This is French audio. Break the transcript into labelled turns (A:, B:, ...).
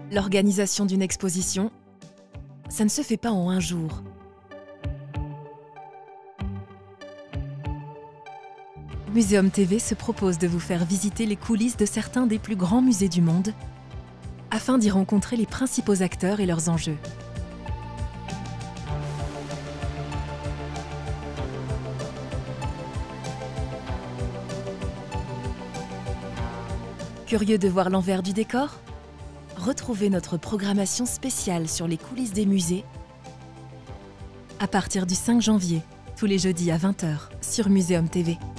A: L'organisation d'une exposition, ça ne se fait pas en un jour. Muséum TV se propose de vous faire visiter les coulisses de certains des plus grands musées du monde afin d'y rencontrer les principaux acteurs et leurs enjeux. Curieux de voir l'envers du décor? Retrouvez notre programmation spéciale sur les coulisses des musées à partir du 5 janvier, tous les jeudis à 20 h sur Muséum TV.